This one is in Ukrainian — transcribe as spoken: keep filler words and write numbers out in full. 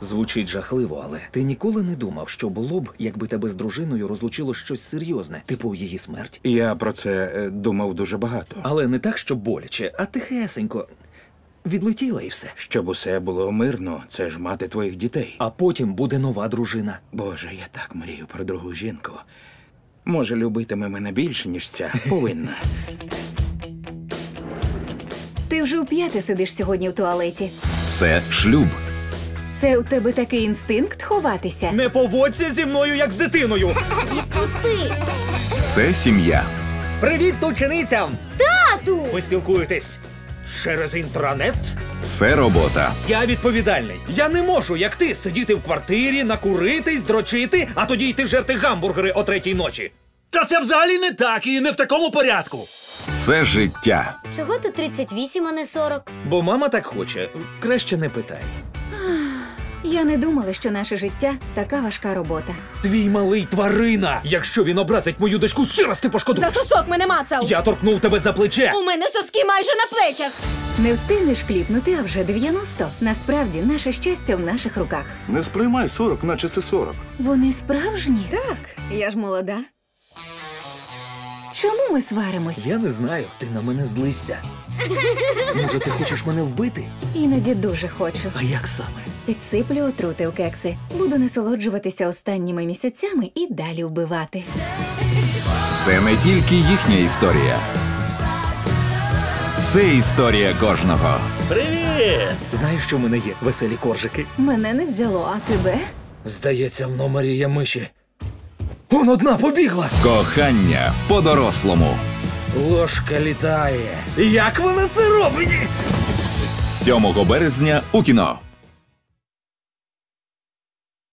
Звучить жахливо, але ти ніколи не думав, що було б, якби тебе з дружиною розлучило щось серйозне, типу її смерть? Я про це е, думав дуже багато. Але не так, що боляче, а тихесенько. Відлетіла і все. Щоб усе було мирно, це ж мати твоїх дітей. А потім буде нова дружина. Боже, я так мрію про другу жінку. Може, любитиме мене більше, ніж ця. Повинна. Ти вже вп'яте сидиш сьогодні в туалеті. Це шлюб. Це у тебе такий інстинкт ховатися? Не поводься зі мною, як з дитиною! Відпусти! Це сім'я. Привіт ученицям! Тату! Ви спілкуєтесь через інтранет? Це робота. Я відповідальний. Я не можу, як ти, сидіти в квартирі, накуритись, дрочити, а тоді йти жерти гамбургери о третій ночі. Та це взагалі не так і не в такому порядку. Це життя. Чого тут тридцять вісім, а не сорок? Бо мама так хоче. Краще не питай. Я не думала, що наше життя така важка робота. Твій малий тварина! Якщо він образить мою дочку, ще раз ти пошкодуєш. За сосок мене мацав! Я торкнув тебе за плече. У мене соски майже на плечах! Не встигнеш кліпнути, а вже дев'яносто. Насправді, наше щастя в наших руках. Не сприймай сорок, наче це сорок. Вони справжні? Так, я ж молода. Чому ми сваримось? Я не знаю, ти на мене злишся. Може, ти хочеш мене вбити? Іноді дуже хочу. А як саме? Підсиплю отрути в кекси. Буду насолоджуватися останніми місяцями і далі вбивати. Це не тільки їхня історія. Це історія кожного. Привіт! Знаєш, що в мене є веселі коржики? Мене не взяло, а тебе? Здається, в номері є миші. Он одна побігла! Кохання по-дорослому. Ложка літає. Як вона це робить? сьомого березня у кіно.